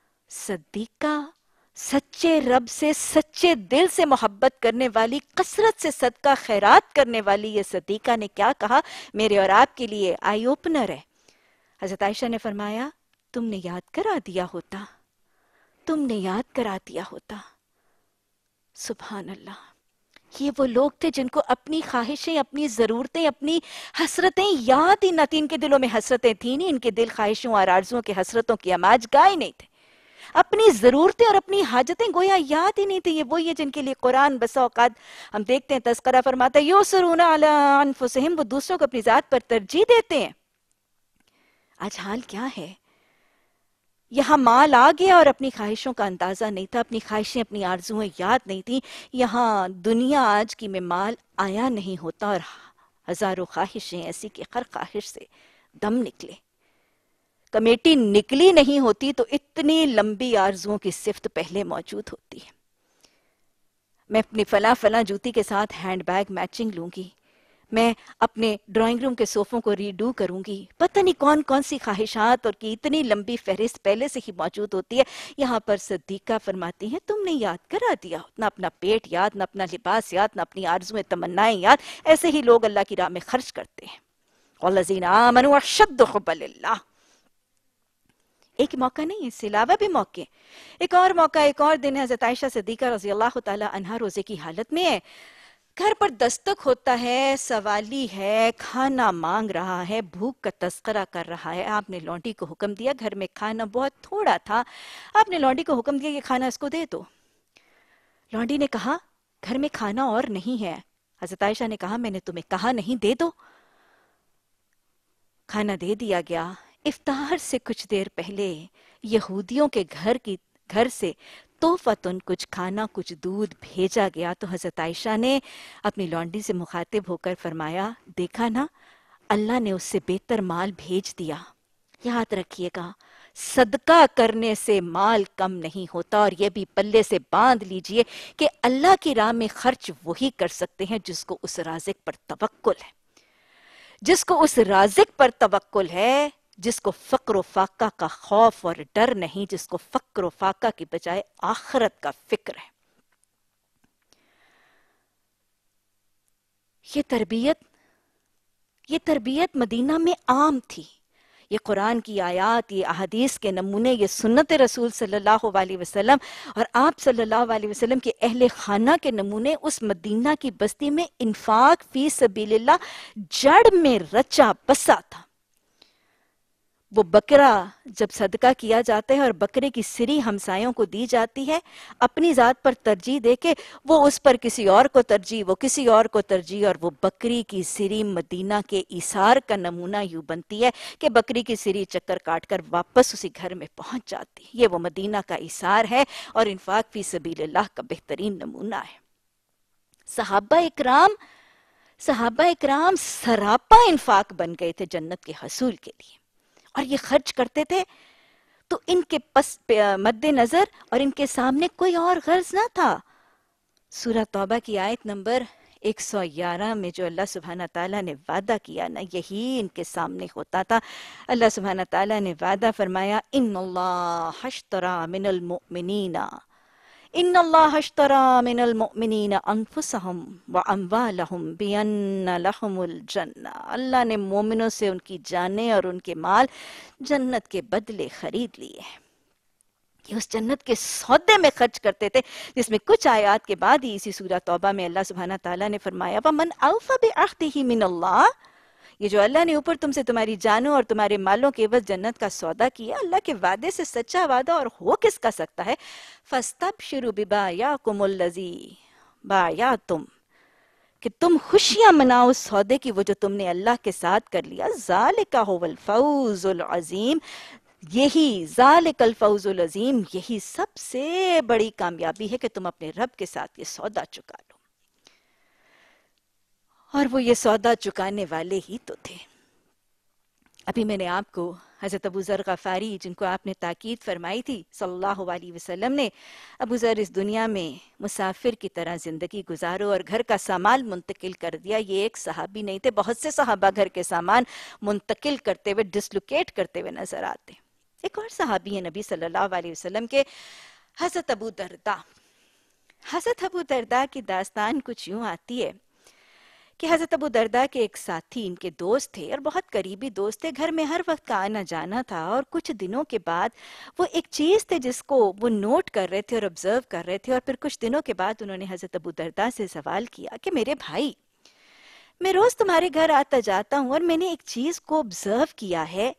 صدیقہ، سچے رب سے سچے دل سے محبت کرنے والی، کثرت سے صدقہ خیرات کرنے والی یہ صدیقہ نے کیا کہا، میرے اور آپ کے لیے آئی اوپنر ہے۔ حضرت عائشہ نے فرمایا، تم نے یاد کرا دیا ہوتا، تم نے یاد کرا دیا ہوتا۔ سبحان اللہ، یہ وہ لوگ تھے جن کو اپنی خواہشیں، اپنی ضرورتیں، اپنی حسرتیں یاد ہی نہ تھی۔ ان کے دلوں میں حسرتیں تھیں نہیں، ان کے دل خواہشوں اور آرزوؤں کے حسرتوں کی آماج گائے نہیں تھے۔ اپنی ضرورتیں اور اپنی حاجتیں گویا یاد ہی نہیں تھی. یہ وہی ہے جن کے لیے قرآن بسا اوقات ہم دیکھتے ہیں تذکرہ فرماتا ہے یُؤْثِرُونَ عَلَىٰ أَنفُسِهِمْ، وہ دوسروں کو اپنی ذات پر ترجیح دیتے ہیں. آج حال کیا ہے؟ یہاں مال آ گیا اور اپنی خواہشوں کا اندازہ نہیں تھا، اپنی خواہشیں اپنی آرزویں یاد نہیں تھیں. یہاں دنیا آج کی میں مال آیا نہیں ہوتا اور ہزاروں خواہشیں ایسی کہ ہر خواہش سے دم نکلے. کمیٹی نکلی نہیں ہوتی تو اتنی لمبی آرزوؤں کی صفت پہلے موجود ہوتی ہے. میں اپنی فلاں جوتی کے ساتھ ہینڈ بیگ میچنگ لوں گی، میں اپنے ڈرائنگ روم کے صوفوں کو ریڈو کروں گی، پتہ نہیں کون کون سی خواہشات اور کی اتنی لمبی فہرست پہلے سے ہی موجود ہوتی ہے. یہاں پر صدیقہ فرماتی ہیں تم نے یاد کرا دیا، نہ اپنا پیٹ یاد، نہ اپنا لباس یاد، نہ اپنی آرزویں تمنائیں یاد. ایسے ہی لوگ اللہ کی راہ میں خرچ کرتے ہیں. وَالَّذِينَ آمَنُوا أَشَدُّ حُبًّا لِلَّهِ. ایک موقع نہیں، اس سے علاوہ بھی موقع. ایک اور موقع، ایک اور دن ہے. حضرت عائشہ صدیقہ رضی اللہ تعالی عنہا روزے کی حالت میں ہے. گھر پر دستک ہوتا ہے، سوالی ہے، کھانا مانگ رہا ہے، بھوک کا تذکرہ کر رہا ہے. آپ نے لونڈی کو حکم دیا، گھر میں کھانا بہت تھوڑا تھا، آپ نے لونڈی کو حکم دیا یہ کھانا اس کو دے دو. لونڈی نے کہا گھر میں کھانا اور نہیں ہے. حضرت عائشہ نے کہا میں نے تمہیں کہا نہیں، دے دو. کھانا دے دیا گیا. افطار سے کچھ دیر پہلے یہودیوں کے گھر سے تحفتن کچھ کھانا، کچھ دودھ بھیجا گیا. تو حضرت عائشہ نے اپنی لونڈی سے مخاطب ہو کر فرمایا دیکھا نا، اللہ نے اس سے بہتر مال بھیج دیا. یاد رکھیے گا صدقہ کرنے سے مال کم نہیں ہوتا. اور یہ بھی پلے سے باندھ لیجئے کہ اللہ کی راہ میں خرچ وہی کر سکتے ہیں جس کو اس رازق پر توکل ہے، جس کو اس رازق پر توکل ہے، جس کو فقر و فاقہ کا خوف اور ڈر نہیں، جس کو فقر و فاقہ کی بجائے آخرت کا فکر ہے. یہ تربیت مدینہ میں عام تھی. یہ قرآن کی آیات، یہ احادیث کے نمونے، یہ سنت رسول صلی اللہ علیہ وسلم اور آپ صلی اللہ علیہ وسلم کے اہل خانہ کے نمونے اس مدینہ کی بستی میں انفاق فی سبیل اللہ جڑ میں رچا بسا تھا. وہ بکرا جب صدقہ کیا جاتا ہے اور بکرے کی سری ہمسایوں کو دی جاتی ہے، اپنی ذات پر ترجیح دے کے وہ اس پر کسی اور کو ترجیح، وہ کسی اور کو ترجیح، اور وہ بکری کی سری مدینہ کے ایثار کا نمونہ یوں بنتی ہے کہ بکری کی سری چکر کاٹ کر واپس اسی گھر میں پہنچ جاتی. یہ وہ مدینہ کا ایثار ہے اور انفاق فی سبیل اللہ کا بہترین نمونہ ہے. صحابہ اکرام سراپا انفاق بن گئے تھے جنت کے حصول کے لیے، اور یہ خرچ کرتے تھے تو ان کے مد نظر اور ان کے سامنے کوئی اور غرض نہ تھا. سورہ توبہ کی آیت نمبر 111 میں جو اللہ سبحانہ تعالیٰ نے وعدہ کیا نا، یہی ان کے سامنے ہوتا تھا. اللہ سبحانہ تعالیٰ نے وعدہ فرمایا ان اللہ اشترى من المؤمنین انفسهم واموالهم بان لهم الجنہ. اللہ نے مومنوں سے ان کی جانیں اور ان کے مال جنت کے بدلے خرید لیے. یہ اس جنت کے سودے میں خرچ کرتے تھے، جس میں کچھ آیات کے بعد ہی اسی سورہ توبہ میں اللہ سبحانہ تعالیٰ نے فرمایا وَمَنْ أَوْفَ بِعَهْدِهِ مِنَ اللَّهِ. یہ جو اللہ نے اوپر تم سے تمہاری جانوں اور تمہارے مالوں کے عوض جنت کا سودا کیا، اللہ کے وعدے سے سچا وعدہ اور ہو کس کا سکتا ہے. فَاسْتَبْشِرُوا بِبَایْعِكُمُ الَّذِی بَایَعْتُمْ، کہ تم خوشیاں مناؤ اس سودے کی وہ جو تم نے اللہ کے ساتھ کر لیا. ذَلِكَ هُوَ الْفَوْزُ الْعَظِيمُ، یہی ذَلِكَ الْفَوْزُ الْعَظِيمُ، یہی سب سے بڑی کامیابی ہے کہ تم اپنے رب کے ساتھ یہ سودا چکا لو. اور وہ یہ سودا چکانے والے ہی تو تھے. ابھی میں نے آپ کو حضرت ابو ذر غفاری، جن کو آپ نے تاکید فرمائی تھی صلی اللہ علیہ وسلم نے، ابو ذر اس دنیا میں مسافر کی طرح زندگی گزارو اور گھر کا سامان منتقل کر دیا. یہ ایک صحابی نہیں تھے، بہت سے صحابہ گھر کے سامان منتقل کرتے ہوئے، ڈسلوکیٹ کرتے ہوئے نظر آتے. ایک اور صحابی ہیں نبی صلی اللہ علیہ وسلم کے، حضرت ابو درداء. حضرت ابو درداء کی داستان کچھ یوں آتی ہے کہ حضرت ابو درداء کے ایک ساتھی، ان کے دوست تھے اور بہت قریبی دوست تھے، گھر میں ہر وقت کا آنا جانا تھا. اور کچھ دنوں کے بعد وہ ایک چیز تھے جس کو وہ نوٹ کر رہے تھے اور آبزرو کر رہے تھے. اور پھر کچھ دنوں کے بعد انہوں نے حضرت ابو درداء سے سوال کیا کہ میرے بھائی، میں روز تمہارے گھر آتا جاتا ہوں اور میں نے ایک چیز کو آبزرو کیا ہے،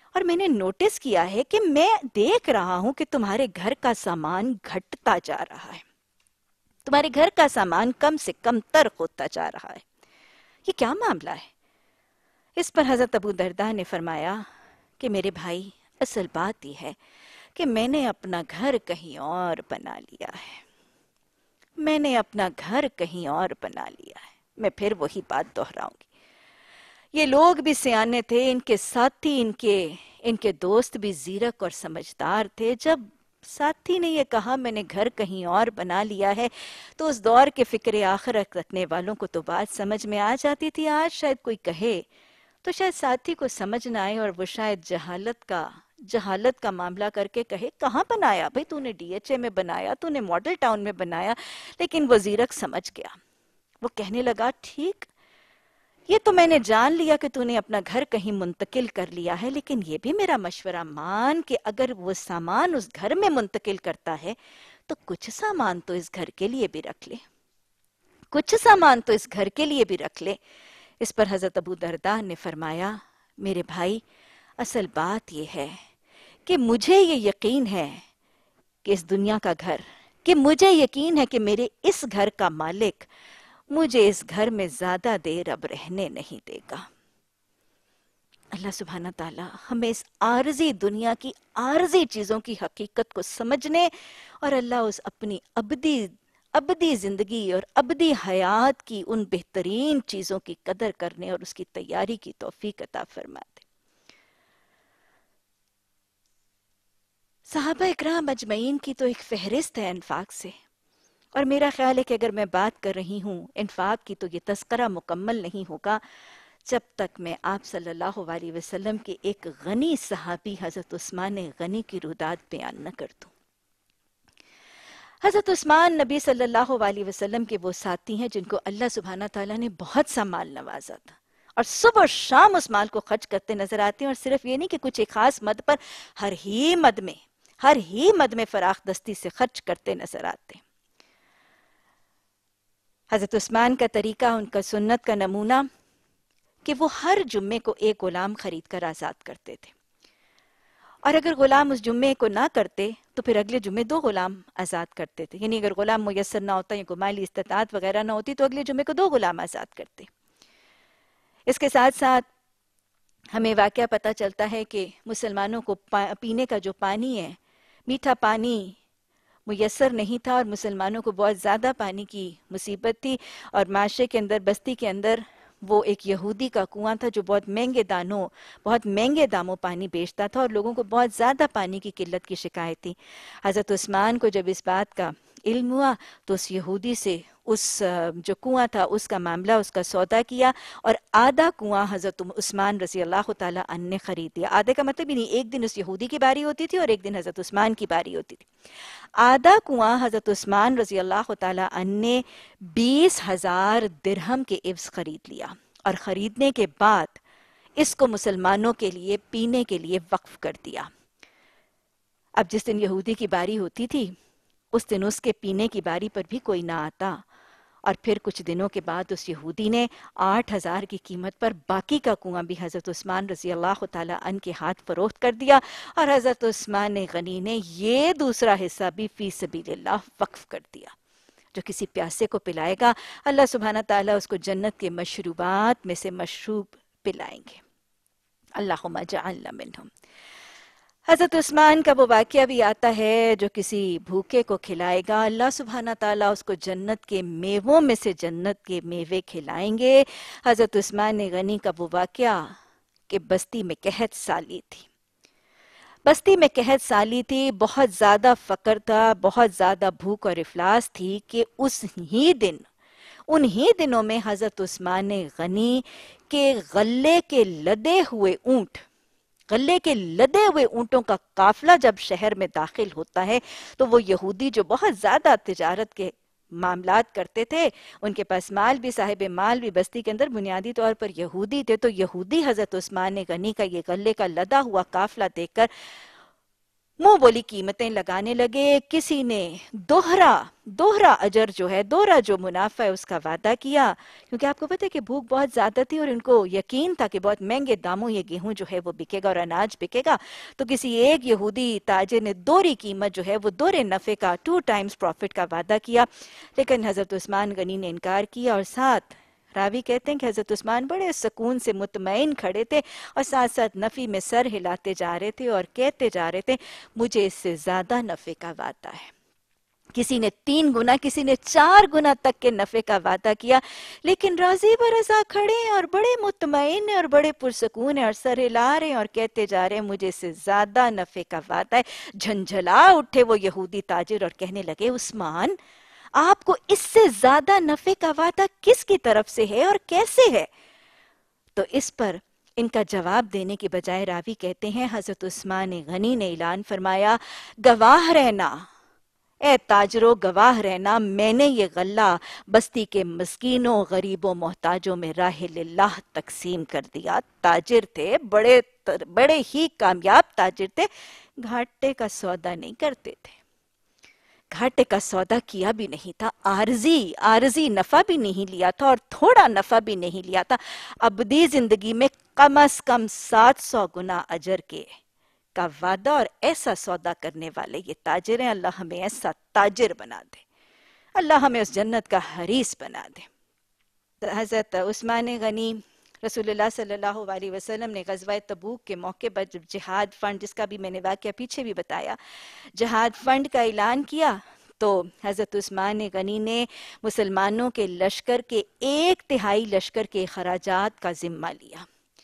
اور میں نے نوٹس کیا ہے کہ میں دیکھ رہا ہوں کہ تمہارے گھر کا سامان گھٹتا جا رہا ہے، تمہارے گھر کا سامان کم سے کم تر ہوتا جا رہا ہے، یہ کیا معاملہ ہے؟ اس پر حضرت ابو درداء نے فرمایا کہ میرے بھائی، اصل بات یہ ہے کہ میں نے اپنا گھر کہیں اور بنا لیا ہے، میں نے اپنا گھر کہیں اور بنا لیا ہے۔ میں پھر وہی بات دہراؤں گی، یہ لوگ بھی سیانے تھے، ان کے ساتھی، ان کے دوست بھی زیرک اور سمجھدار تھے۔ جب ساتھی نے یہ کہا میں نے گھر کہیں اور بنا لیا ہے، تو اس دور کے فکر آخرت رکھنے والوں کو تو بات سمجھ میں آ جاتی تھی۔ آج شاید کوئی کہے تو شاید ساتھی کو سمجھ نہ آئے، اور وہ شاید جہالت کا معاملہ کر کے کہے کہاں بنایا بھئی، تو نے ڈی ایچ اے میں بنایا، تو نے ماڈل ٹاؤن میں بنایا۔ لیکن وہ زیرک سمجھ گیا، وہ کہنے لگا ٹھیک، یہ تو میں نے جان لیا کہ تو نے اپنا گھر کہیں منتقل کر لیا ہے، لیکن یہ بھی میرا مشورہ مان کہ اگر وہ سامان اس گھر میں منتقل کرتا ہے تو کچھ سامان تو اس گھر کے لیے بھی رکھ لے، کچھ سامان تو اس گھر کے لیے بھی رکھ لے۔ اس پر حضرت ابو درداء نے فرمایا میرے بھائی، اصل بات یہ ہے کہ مجھے یہ یقین ہے کہ اس دنیا کا گھر، کہ مجھے یقین ہے کہ میرے اس گھر کا مالک مجھے اس گھر میں زیادہ دیر اب رہنے نہیں دے گا۔ اللہ سبحانہ تعالی ہمیں اس عارضی دنیا کی عارضی چیزوں کی حقیقت کو سمجھنے، اور اللہ اس اپنی ابدی زندگی اور ابدی حیات کی ان بہترین چیزوں کی قدر کرنے اور اس کی تیاری کی توفیق عطا فرما دے۔ صحابہ اکرام اجمعین کی تو ایک فہرست ہے انفاق سے، اور میرا خیال ہے کہ اگر میں بات کر رہی ہوں انفاق کی تو یہ تذکرہ مکمل نہیں ہوگا جب تک میں آپ صلی اللہ علیہ وسلم کے ایک غنی صحابی حضرت عثمان غنی کی رودات بیان نہ کر دوں۔ حضرت عثمان نبی صلی اللہ علیہ وسلم کے وہ ساتھی ہیں جن کو اللہ سبحانہ تعالیٰ نے بہت سا مال نوازا تھا، اور صبح و شام اس مال کو خرچ کرتے نظر آتے ہیں، اور صرف یہ نہیں کہ کچھ ایک خاص مد پر، ہر ہی مد میں فراخ دستی سے خرچ کرتے نظر آتے ہیں۔ حضرت عثمان کا طریقہ، ان کا سنت کا نمونہ کہ وہ ہر جمعے کو ایک غلام خرید کر آزاد کرتے تھے، اور اگر غلام اس جمعے کو نہ کرتے تو پھر اگلے جمعے 2 غلام آزاد کرتے تھے، یعنی اگر غلام میسر نہ ہوتا یا کوئی مالی استطاعت وغیرہ نہ ہوتی تو اگلے جمعے کو 2 غلام آزاد کرتے۔ اس کے ساتھ ساتھ ہمیں واقعہ پتہ چلتا ہے کہ مسلمانوں کو پینے کا جو پانی ہے، میٹھا پانی میسر نہیں تھا، اور مسلمانوں کو بہت زیادہ پانی کی مصیبت تھی، اور معاشرے کے اندر، بستی کے اندر وہ ایک یہودی کا کنواں تھا جو بہت مہنگے داموں پانی بیچتا تھا، اور لوگوں کو بہت زیادہ پانی کی قلت کی شکایت تھی۔ حضرت عثمان کو جب اس بات کا علم ہوا تو اس یہودی سے اس جو کنواں تھا اس کا معاملہ، اس کا سودا کیا، اور آدھا کنواں حضرت عثمان رضی اللہ تعالیٰ عنہ نے خرید لیا۔ آدھے کا مطلب ہی نہیں، ایک دن اس یہودی کی باری ہوتی تھی اور ایک دن حضرت عثمان کی باری ہوتی تھی۔ آدھا کنواں حضرت عثمان رضی اللہ تعالیٰ عنہ نے 20,000 درہم کے عوض خرید لیا، اور خریدنے کے بعد اس کو مسلمانوں کے لیے پینے کے لیے وقف کر دیا۔ اب جس دن یہودی کی باری ہوتی تھی اس دن اس کے پینے کی باری پر بھی کوئی نہ آتا، اور پھر کچھ دنوں کے بعد اس یہودی نے 8,000 کی قیمت پر باقی کا کنواں بھی حضرت عثمان رضی اللہ تعالیٰ عنہ کے ہاتھ فروخت کر دیا، اور حضرت عثمان غنی نے یہ دوسرا حصہ بھی فی سبیل اللہ وقف کر دیا۔ جو کسی پیاسے کو پلائے گا اللہ سبحانہ تعالیٰ اس کو جنت کے مشروبات میں سے مشروب پلائیں گے۔ اللہم اجعلنا منہم۔ حضرت عثمان کا وہ واقعہ بھی آتا ہے، جو کسی بھوکے کو کھلائے گا اللہ سبحانہ تعالیٰ اس کو جنت کے میووں میں سے جنت کے میوے کھلائیں گے۔ حضرت عثمان غنی کا وہ واقعہ کہ بستی میں قحط سالی تھی، بہت زیادہ فقر تھا، بہت زیادہ بھوک اور افلاس تھی، کہ انہی دنوں میں حضرت عثمان غنی کے غلے کے لدے ہوئے اونٹوں کا قافلہ جب شہر میں داخل ہوتا ہے تو وہ یہودی جو بہت زیادہ تجارت کے معاملات کرتے تھے، ان کے پاس مال بھی، صاحب مال بھی بستی کے اندر بنیادی طور پر یہودی تھے، تو یہودی حضرت عثمان غنی کا یہ غلے کا لدا ہوا قافلہ دیکھ کر मुंह बोली कीमतें लगाने लगे। किसी ने दोहरा अजर जो है, दोहरा जो मुनाफा है उसका वादा किया, क्योंकि आपको पता है कि भूख बहुत ज्यादा थी और इनको यकीन था कि बहुत महंगे दामों ये गेहूं जो है वो बिकेगा और अनाज बिकेगा। तो किसी एक यहूदी ताजिर ने दोहरी कीमत जो है वो दोहरे नफे का, 2 टाइम्स प्रॉफिट का वादा किया। लेकिन हजरत उस्मान गनी ने इनकार किया और साथ रावी कहते हैं कि हजरत उस्मान बड़े सुकून से मुतमईन खड़े थे और साथ साथ नफी में सर हिलाते जा रहे थे और कहते जा रहे थे, मुझे इससे ज्यादा नफे का वादा है। किसी ने 3 गुना, किसी ने 4 गुना तक के नफे का वादा किया, लेकिन राजी बरसा खड़े हैं और बड़े मुतमईन हैं और बड़े पुरसकून हैं और सर हिला रहे हैं और कहते जा रहे हैं, मुझे इससे ज्यादा नफे का वादा है। झंझला उठे वो यहूदी ताजिर और कहने लगे, उस्मान, आपको इससे ज्यादा नफे का वादा किसकी तरफ से है और कैसे है? तो इस पर इनका जवाब देने के बजाय रावी कहते हैं, हजरत उस्मान गनी ने ऐलान फरमाया, गवाह रहना ए ताजरों, गवाह रहना, मैंने ये गल्ला बस्ती के मस्कीनों, गरीबों, मोहताजों में राह-ए-लिल्लाह तकसीम कर दिया। ताजिर थे, बड़े ही कामयाब ताजिर थे, घाटे का सौदा नहीं करते थे, घाटे का सौदा किया भी नहीं था, आरजी नफा भी नहीं लिया था और थोड़ा नफा भी नहीं लिया था। अबदी जिंदगी में कम अज कम 700 गुना अजर के का वादा और ऐसा सौदा करने वाले ये ताजिर हैं। अल्लाह हमें ऐसा ताजिर बना दे, अल्लाह हमें उस जन्नत का हरीस बना दे। हजरत उस्मान गनी रसूलुल्लाह सल्लल्लाहु अलैहि वसल्लम ने ग़ज़वा तबूक के मौके पर जब जिहाद फंड, जिसका भी मैंने वाक़या पीछे भी बताया, जिहाद फंड का ऐलान किया, तो हज़रत उस्मान गनी ने मुसलमानों के लश्कर के 1/3 लश्कर के खराजात का जिम्मा लिया।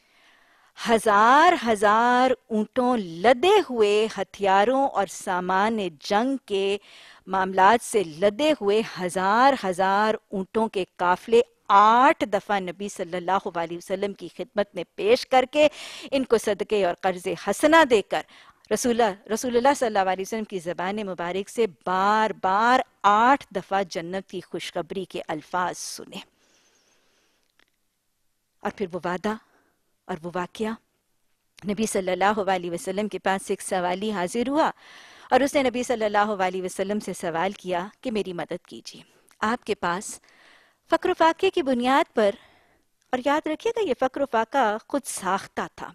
हजार ऊंटों, लदे हुए हथियारों और सामान जंग के मामलात से लदे हुए हजार ऊंटों के काफले 8 दफा नबी सल्लल्लाहु अलैहि वसल्लम की खिदमत में पेश करके, इनको सदके और कर्ज हसना देकर रसूलुल्लाह सल्लल्लाहु अलैहि वसल्लम की ज़बान मुबारक से बार 8 दफा जन्नत की खुशखबरी के अल्फाज सुने। और फिर वो वादा और वो वाकया, नबी सल्लल्लाहु अलैहि वसल्लम के पास एक सवाली हाजिर हुआ और उसने नबी सल्लल्लाहु अलैहि वसल्लम से सवाल किया कि मेरी मदद कीजिए। आपके पास फ़क्र फ़ाक़े की बुनियाद पर, और याद रखिएगा ये फ़क्र फ़ाक़ा खुद साख्ता था,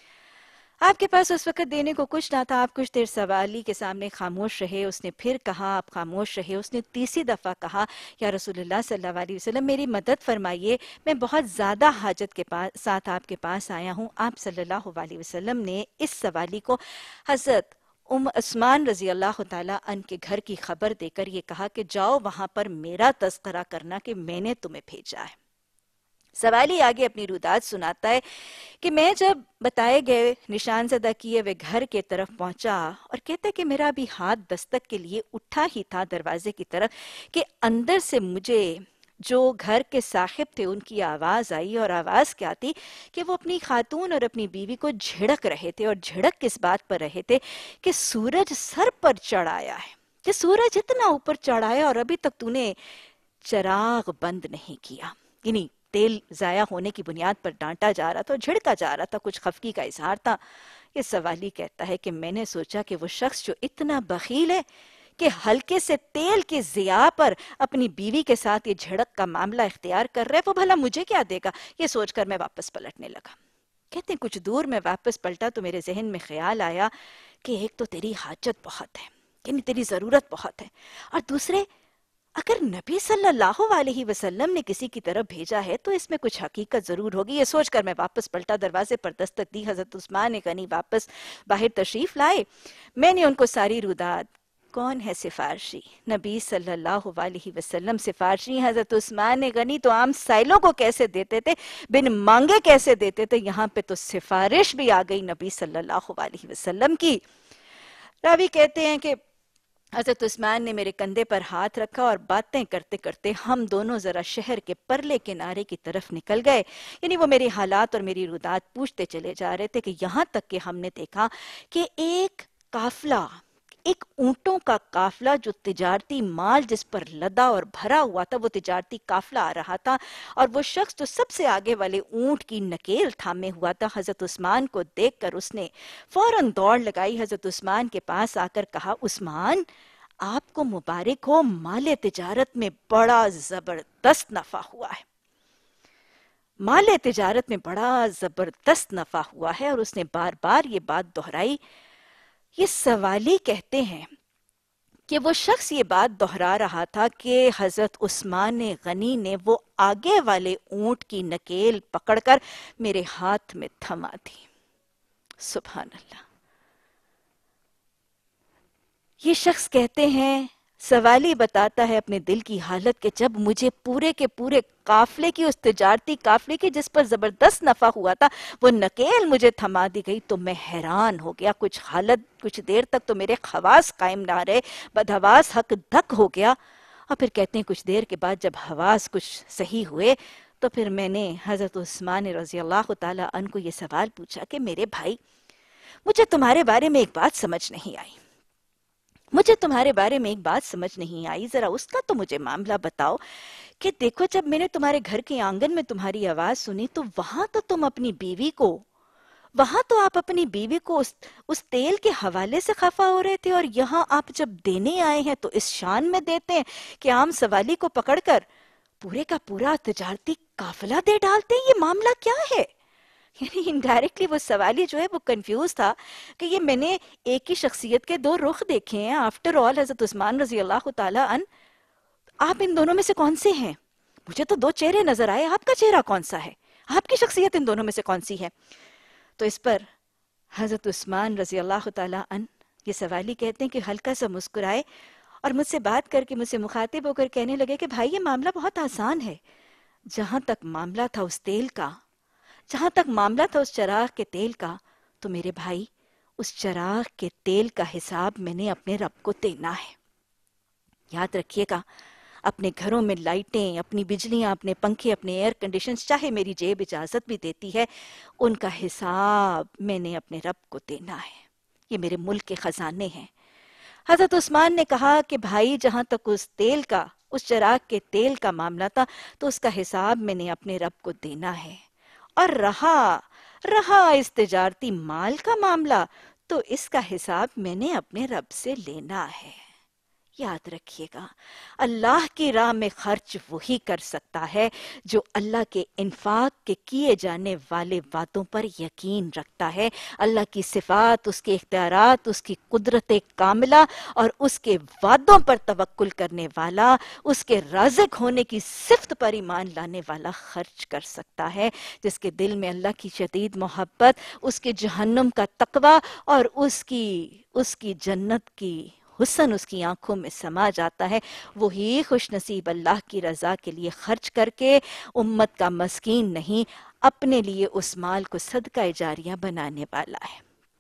आपके पास उस वक्त देने को कुछ ना था। आप कुछ देर सवाली के सामने खामोश रहे, उसने फिर कहा, आप खामोश रहे, उसने तीसरी दफ़ा कहा, या रसूलुल्लाह सल्लल्लाहु अलैहि वसल्लम मेरी मदद फरमाइए, मैं बहुत ज़्यादा हाजत के साथ आपके पास आया हूँ। आप सल्लल्लाहु अलैहि वसल्लम ने इस सवाली को हज़रत उस्मान रजी अल्लाह ताला अन के घर की खबर देकर ये कहा कि जाओ वहां पर मेरा तज़किरा करना कि मैंने तुम्हें भेजा है। सवाली आगे अपनी रुदात सुनाता है कि मैं जब बताए गए निशान ज़दा किए वे घर के तरफ पहुंचा और कहते कि मेरा भी हाथ दस्तक के लिए उठा ही था दरवाजे की तरफ कि अंदर से मुझे जो घर के साहिब थे उनकी आवाज आई। और आवाज क्या थी कि वो अपनी खातून और अपनी बीवी को झिड़क रहे थे। और झिड़क किस बात पर रहे थे कि सूरज सर पर चढ़ आया है, कि सूरज इतना ऊपर चढ़ आया और अभी तक तूने चराग बंद नहीं किया। यानी तेल जाया होने की बुनियाद पर डांटा जा रहा था, झिड़का जा रहा था, कुछ खफकी का इजहार था। ये सवाली कहता है कि मैंने सोचा कि वो शख्स जो इतना बखील है कि हल्के से तेल के ज़िया पर अपनी बीवी के साथ ये झड़क का मामला इख्तियार कर रहा है, वो भला मुझे क्या देगा, ये सोचकर मैं वापस पलटने लगा। कहते हैं कुछ दूर मैं वापस पलटा तो मेरे जहन में ख्याल आया कि एक तो तेरी हाजत बहुत है, यानी तेरी ज़रूरत बहुत है, और दूसरे अगर नबी सल्लल्लाहु अलैहि वसल्लम ने किसी की तरफ भेजा है तो इसमें कुछ हकीकत जरूर होगी। ये सोचकर मैं वापस पलटा, दरवाजे पर दस्तक दी। हजरत उस्मान गनी वापस बाहर तशरीफ लाए। मैंने उनको सारी रुदात, कौन है सिफारशी, नबी सल्लल्लाहु अलैहि वसल्लम सिफारशी। हजरत उस्मान गनी तो आम साइलों को कैसे देते थे, बिन मांगे कैसे देते थे, यहाँ पे तो सिफारिश भी आ गई नबी सल्लल्लाहु अलैहि वसल्लम की। रावी कहते हैं कि हजरत उस्मान ने मेरे कंधे पर हाथ रखा और बातें करते करते हम दोनों जरा शहर के परले किनारे की तरफ निकल गए। यानी वो मेरे हालात और मेरी रुदात पूछते चले जा रहे थे कि यहाँ तक कि हमने देखा कि एक काफला ایک اونٹوں کا قافلہ جو تجارتی مال جس پر لدا اور بھرا ہوا تھا، وہ تجارتی قافلہ آ رہا تھا، اور وہ شخص جو سب سے آگے والے اونٹ کی نکیل تھامے ہوا تھا، حضرت عثمان کو دیکھ کر اس نے فوراً دوڑ لگائی، حضرت عثمان کے پاس آ کر کہا، عثمان آپ کو مبارک ہو، مال تجارت میں بڑا زبردست نفع ہوا ہے، مال تجارت میں بڑا زبردست نفع ہوا ہے۔ اور اس نے بار بار یہ بات دہرائی۔ یہ سوالی کہتے ہیں کہ وہ شخص یہ بات دہرا رہا تھا کہ حضرت عثمان غنی نے وہ آگے والے اونٹ کی نکیل پکڑ کر میرے ہاتھ میں تھما دی۔ سبحان اللہ۔ یہ شخص کہتے ہیں، سوالی بتاتا ہے اپنے دل کی حالت کہ جب مجھے پورے کے پورے قافلے کی، اس تجارتی قافلے کی جس پر زبردست نفع ہوا تھا، وہ نکیل مجھے تھما دی گئی تو میں حیران ہو گیا۔ کچھ دیر تک تو میرے حواس قائم نہ رہے، بدحواس حق دک ہو گیا۔ اور پھر کہتے ہیں کچھ دیر کے بعد جب حواس کچھ صحیح ہوئے تو پھر میں نے حضرت عثمان رضی اللہ تعالیٰ عنہ کو یہ سوال پوچھا کہ میرے بھائی، مجھے تمہارے بارے میں ایک بات سمجھ نہیں آئی، ذرا اس کا تو مجھے معاملہ بتاؤ کہ دیکھو جب میں نے تمہارے گھر کے آنگن میں تمہاری آواز سنی تو وہاں تو آپ اپنی بیوی کو اس تیل کے حوالے سے خفا ہو رہے تھے، اور یہاں آپ جب دینے آئے ہیں تو اس شان میں دیتے ہیں کہ عام سوالی کو پکڑ کر پورے کا پورا تجارتی قافلہ دے ڈالتے ہیں، یہ معاملہ کیا ہے؟ یعنی انڈائریکٹلی وہ سوالی جو ہے وہ کنفیوز تھا کہ یہ میں نے ایک ہی شخصیت کے دو رخ دیکھے ہیں، آفٹر آل حضرت عثمان رضی اللہ تعالیٰ عنہ، آپ ان دونوں میں سے کون سے ہیں؟ مجھے تو دو چہرے نظر آئے، آپ کا چہرہ کون سا ہے؟ آپ کی شخصیت ان دونوں میں سے کون سی ہے؟ تو اس پر حضرت عثمان رضی اللہ تعالیٰ عنہ یہ سوالی کہتے ہیں کہ ہلکا سا مسکرائے اور مجھ سے بات کر کے، مجھ سے مخاطب ہو کر کہنے لگے کہ بھائی یہ معاملہ بہت آسان ہے، جہاں تک معاملہ تھا اس تیل کا، جہاں تک معاملہ تھا اس چراغ کے تیل کا، تو میرے بھائی اس چراغ کے تیل کا حساب میں نے اپنے رب کو دینا ہے۔ یاد رکھیے گا، اپنے گھروں میں لائٹیں، اپنی بجلیاں، اپنے پنکھے، اپنے ایئر کنڈیشنز، چاہے میری جیب اجازت بھی دیتی ہے، ان کا حساب میں نے اپنے رب کو دینا ہے۔ یہ میرے ملک کے خزانے ہیں۔ حضرت عثمان نے کہا کہ بھائی جہاں تک اس چراغ کے تیل کا معاملہ تھا تو اس کا حساب میں نے اپنے رب کو دینا ہے، اور رہا اس تجارتی مال کا معاملہ تو اس کا حساب میں نے اپنے رب سے لینا ہے۔ یاد رکھیے گا، اللہ کی راہ میں خرچ وہی کر سکتا ہے جو اللہ کے انفاق کے کیے جانے والے وعدوں پر یقین رکھتا ہے، اللہ کی صفات، اس کے اختیارات، اس کی قدرت کاملہ اور اس کے وعدوں پر توکل کرنے والا، اس کے رازق ہونے کی صفت پر ایمان لانے والا خرچ کر سکتا ہے، جس کے دل میں اللہ کی شدید محبت، اس کے جہنم کا تقوی اور اس کی جنت کی حسن اس کی آنکھوں میں سما جاتا ہے، وہی خوش نصیب اللہ کی رضا کے لیے خرچ کر کے امت کا مسکین نہیں، اپنے لیے اس مال کو صدقہ جاریہ بنانے والا ہے۔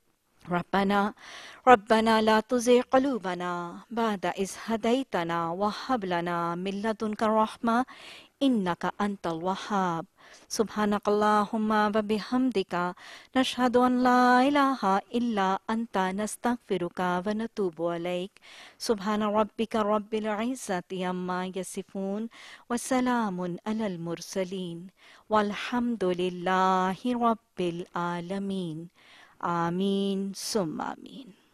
ربنا لا تزغ قلوبنا بعد إذ هديتنا وهب لنا من لدنك الرحمة إنك أنت الوهاب سبحانك اللهم وبحمدك نشهد أن لا إله إلا أنت نستغفرك ونتوب إليك سبحان ربك رب العزة عما يصفون وسلام على المرسلين والحمد لله رب العالمين آمین ثم آمین۔